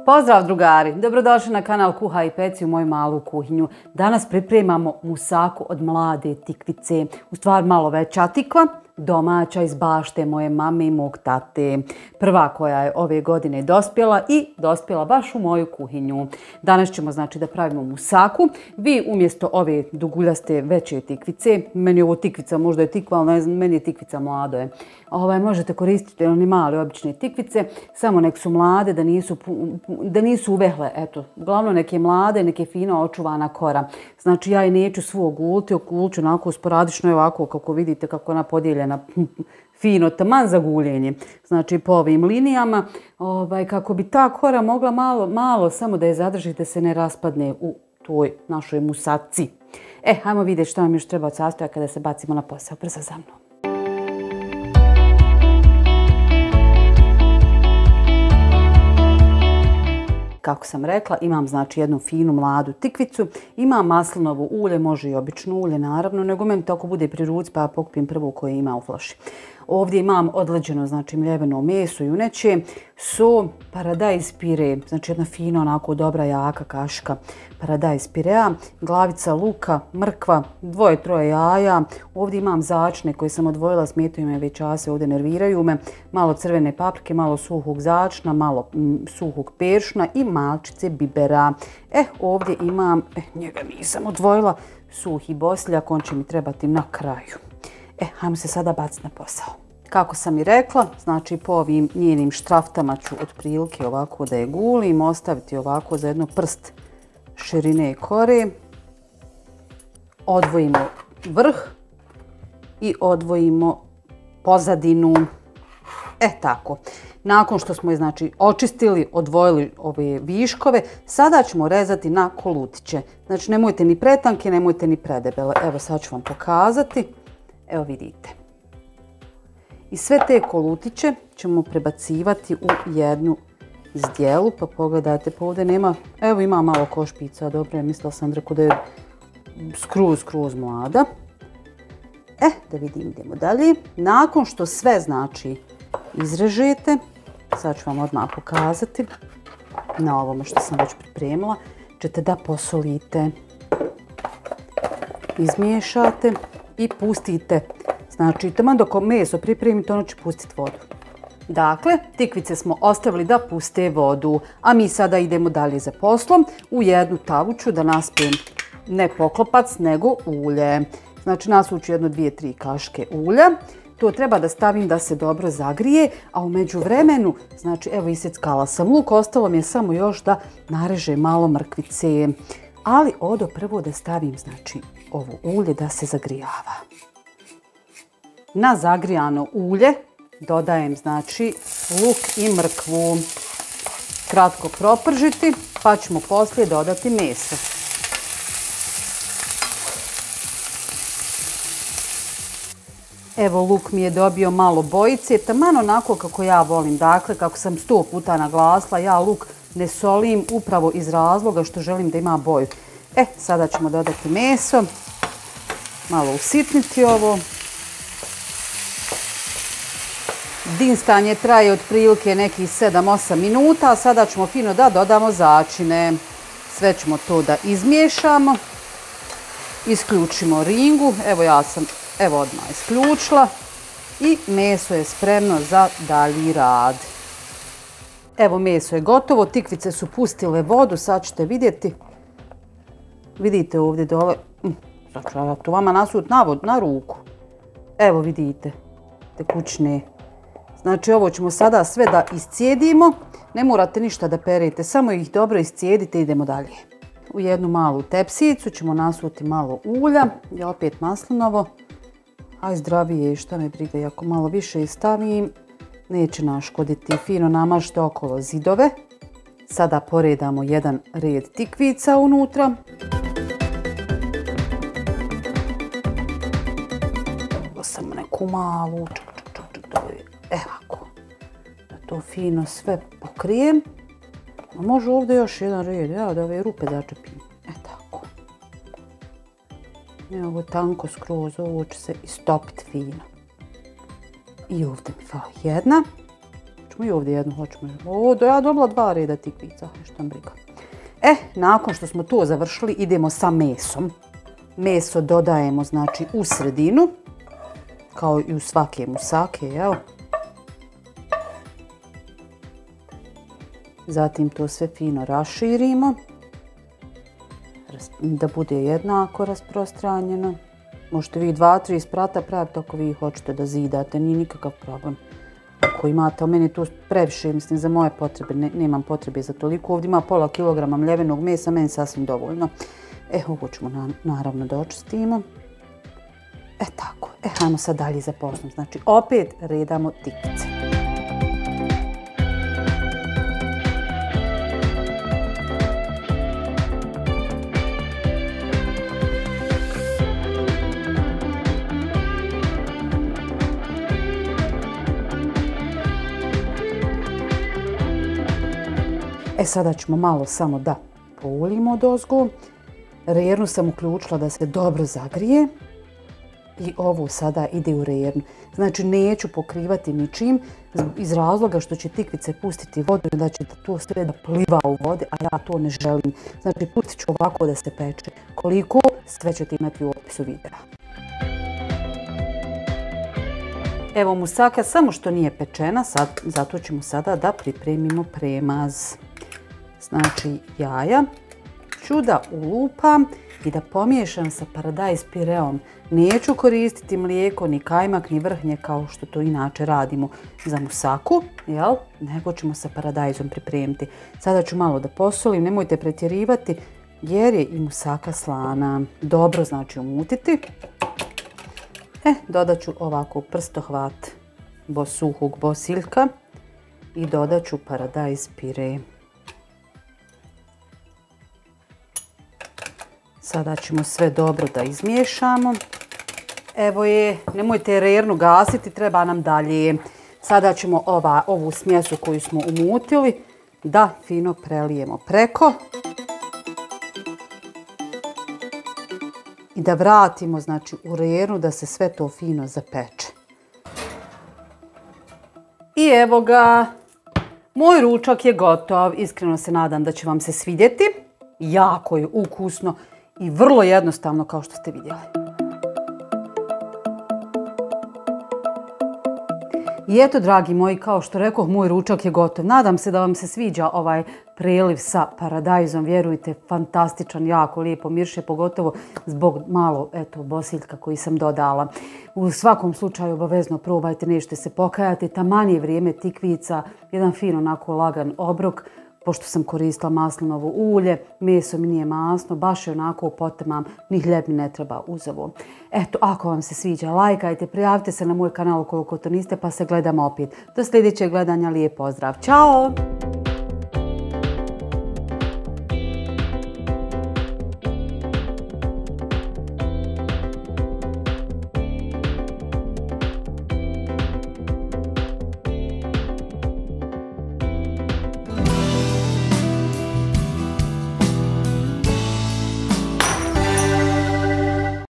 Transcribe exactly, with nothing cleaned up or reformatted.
Pozdrav drugari, dobrodošli na kanal Kuhaj i peci u moju malu kuhinju. Danas pripremamo musaku od mlade tikvice, u stvari malo veća tikva, domaća iz bašte moje mame i mog tate. Prva koja je ove godine dospjela i dospjela baš u moju kuhinju. Danas ćemo znači da pravimo musaku. Vi umjesto ove duguljaste veće tikvice, meni je ovo tikvica, možda je tikva, ali ne znam, meni je tikvica mlado je. Ovaj, možete koristiti oni male obične tikvice, samo nek su mlade, da nisu, da nisu uvehle. Eto, uglavnom neke mlade, neke fino očuvana kora. Znači ja je neću svu oguliti, ogulću onako sporadično je ovako kako vidite kako ona podijeljena fino, taman za guljenje. Znači po ovim linijama, ovaj, kako bi ta kora mogla malo, malo samo da je zadrži da se ne raspadne u toj našoj musaci. E, hajmo vidjeti što nam još treba od sastojaka kada se bacimo na posao. Brzo za mnom. Kako sam rekla, imam znači jednu finu mladu tikvicu, imam maslinovo ulje, može i obično ulje naravno, nego meni tako bude pri ruci pa ja pokupim prvo koje ima u flaši. Ovdje imam odleđeno znači mljeveno meso juneće, so, paradajz pire, znači jedna fina onako dobra jaka kaška paradajz pirea, glavica luka, mrkva, dvoje troje jaja, ovdje imam začne koje sam odvojila, smetaju me već čase, ovdje nerviraju me, malo crvene paprike, malo suhog začna, malo mm, suhog peršna i malčice bibera. E, ovdje imam, eh, njega nisam odvojila, suhi bosljak, on će mi trebati na kraju. E, hajmo se sada baciti na posao. Kako sam i rekla, znači po ovim njenim štraftama ću otprilike ovako da je gulim, ostaviti ovako za jedno prst širine kore. Odvojimo vrh i odvojimo pozadinu. E tako. Nakon što smo je znači očistili, odvojili ove viškove, sada ćemo rezati na kolutiće. Znači nemojte ni pretanke, nemojte ni predebele. Evo sad ću vam pokazati. Evo vidite. I sve te kolutiće ćemo prebacivati u jednu zdjelu, pa pogledajte, pa ovdje nema, evo ima malo košpica, dobro je, mislila sam rekao da je skroz, skroz mlada. E, da vidim, idemo dalje. Nakon što sve znači izrežete, sad ću vam odmah pokazati, na ovome što sam već pripremila, ćete da posolite, izmiješate i pustite. Znači, taman dok meso pripremite, ono će pustiti vodu. Dakle, tikvice smo ostavili da puste vodu, a mi sada idemo dalje za poslom. U jednu tavu ću da naspijem ne poklopac, nego ulje. Znači, nasuću jedno, dvije, tri kaške ulja. To treba da stavim da se dobro zagrije, a u međuvremenu, znači, evo iseckala sam luk, ostalo mi je samo još da narežem malo mrkvice. Ali odo prvo da stavim, znači, ovo ulje da se zagrijava. Na zagrijano ulje dodajem znači luk i mrkvu. Kratko propržiti pa ćemo poslije dodati meso. Evo luk mi je dobio malo bojice, taman onako kako ja volim. Dakle, kako sam sto puta naglasila, ja luk ne solim upravo iz razloga što želim da ima boju. E, sada ćemo dodati meso, malo usitniti ovo. Dinstanje traje otprilike nekih sedam osam minuta, a sada ćemo fino da dodamo začine. Sve ćemo to da izmiješamo. Isključimo ringu. Evo ja sam evo odmah isključila. I meso je spremno za dalji rad. Evo meso je gotovo, tikvice su pustile vodu, sad ćete vidjeti. Vidite ovdje dole, sad ću ja to vama nasut na, vod, na ruku. Evo vidite, tekućne. Znači ovo ćemo sada sve da iscijedimo, ne morate ništa da perete, samo ih dobro iscijedite i idemo dalje. U jednu malu tepsicu ćemo nasuti malo ulja i opet maslinovo, a zdravije je šta me briga, i ako malo više stavim, neće naškoditi. Fino namažite okolo zidove. Sada poredamo jedan red tikvica unutra. Samo neku malu, čak, čak, čak, čak, da je, evo, da to fino sve pokrijem. A može ovdje još jedan red, ja da ove rupe začepim. E tako. Evo ovo tanko skroz, ovo će se istopiti fino. I ovdje mi fali jedna. Hoćemo i ovdje jednu, hoćemo. O, da ja dobila dva reda tikvica, nešto nam briga. E, nakon što smo to završili, idemo sa mesom. Meso dodajemo, znači, u sredinu, kao i u svake musake, jel? Zatim to sve fino raširimo, da bude jednako rasprostranjeno. Možete vi dva, tri sprata praviti ako vi hoćete da zidate, nije nikakav problem. Ako imate, o meni to previše, mislim, za moje potrebe, ne, nemam potrebe za toliko. Ovdje ima pola kilograma mljevenog mesa, meni sasvim dovoljno. E, ovo ćemo na, naravno da očistimo. E, tako. E, hajmo sad dalje za poslom. Znači, opet redamo tikvice. E, sada ćemo malo samo da poulimo dozgo. Rernu sam uključila da se dobro zagrije. I ovo sada ide u rernu. Znači, neću pokrivati ničim iz razloga što će tikvice pustiti vodu i da će to sve da pliva u vode, a ja to ne želim. Znači, pustit ću ovako da se peče. Koliko, sve ćete imati u opisu videa. Evo musaka, samo što nije pečena, sad, zato ćemo sada da pripremimo premaz. Znači, jaja ću da ulupam i da pomiješam sa paradajz pireom. Neću koristiti mlijeko, ni kajmak, ni vrhnje kao što to inače radimo za musaku, jel? Nego ćemo sa paradajzom pripremiti. Sada ću malo da posolim, nemojte pretjerivati jer je i musaka slana. Dobro, znači, umutiti. E, dodat ću ovako prstohvat bo suhog bosiljka i dodat ću paradajz pire. Sada ćemo sve dobro da izmiješamo. Evo je, nemojte rernu gasiti, treba nam dalje. Sada ćemo ova, ovu smjesu koju smo umutili da fino prelijemo preko. I da vratimo, znači, u rernu da se sve to fino zapeče. I evo ga, moj ručak je gotov. Iskreno se nadam da će vam se svidjeti. Jako je ukusno i vrlo jednostavno kao što ste vidjeli. I eto, dragi moji, kao što rekoh, moj ručak je gotov. Nadam se da vam se sviđa ovaj preliv sa paradajzom. Vjerujte, fantastičan, jako lijepo mirše, pogotovo zbog malo, eto, bosiljka koji sam dodala. U svakom slučaju obavezno probajte, nećete se pokajati. Taman je vrijeme tikvica, jedan fin onako lagan obrok. Pošto sam koristila maslinovo ulje, meso mi nije masno, baš je onako potemam, ni hljeb mi ne treba uz ovo. Eto, ako vam se sviđa, lajkajte, prijavite se na moj kanal ukoliko to niste, pa se gledamo opet. Do sljedećeg gledanja, lijep pozdrav. Ćao!